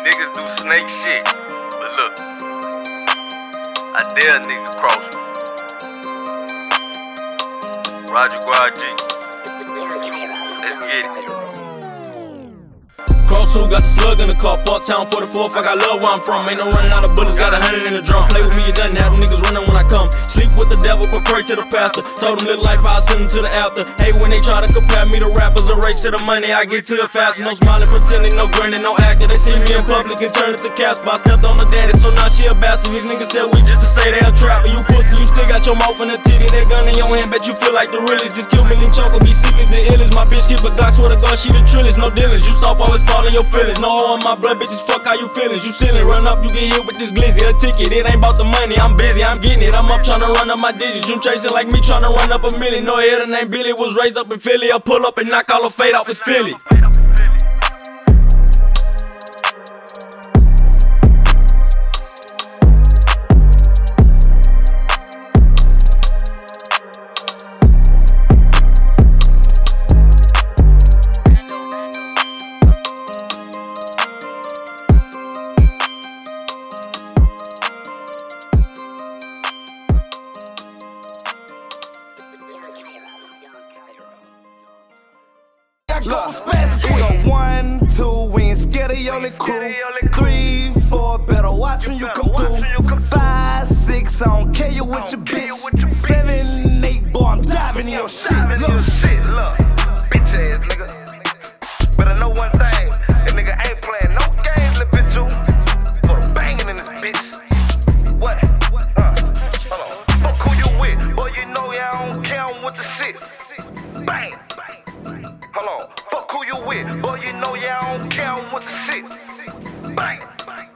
Niggas do snake shit, but look, I dare a nigga cross me. Roger Guard G. Let's get it. Cross who got the slug in the car, Park Town 44th, I got love where I'm from. Ain't no running out of bullets, got 100 in the drum. Play with me, it doesn't have them niggas running when I come. Sleep with the devil, but pray to the pastor. Told them live life, I'll send them to the after. Hey, when they try to compare me to rappers, a race to the money, I get to it faster. No smiling, pretending, no grinning, no acting. They see me in public and turn it to Casper. I stepped on the daddy, so now she a bastard. These niggas said we just to stay there, trapper. You pussy, you still got your mouth in the titty. That gun in your hand, bet you feel like the realest. This kill me, link choker, be sick as the illest. My bitch keep a Glock, swear to God, she the trillest. No dealings, you soft, always fall in your feelings. No hoe on my blood, bitches, fuck how you feelings. You ceiling, run up, you get hit with this glizzy. A ticket, it ain't about the money, I'm busy, I'm getting it. I'm up tryna run up my digits. You chasing like me, tryna run up a million. No head, her name Billy, was raised up in Philly. I pull up and knock all the fade off his Philly. Look, we go 1, 2, we ain't scared of your little crew. 3, 4, better watch when you come through. 5, 6, I don't care you with your bitch. 7, 8, boy, I'm diving in your shit. Look, Bitch ass nigga. Better know one thing, that nigga ain't playing no games, little bitch. You go to banging in this bitch. What? Hold on. Fuck who you with, boy. You know y'all don't count with the shit. Bang. Hold on. Fuck who you with, boy. You know y'all don't count with the shit. Bang.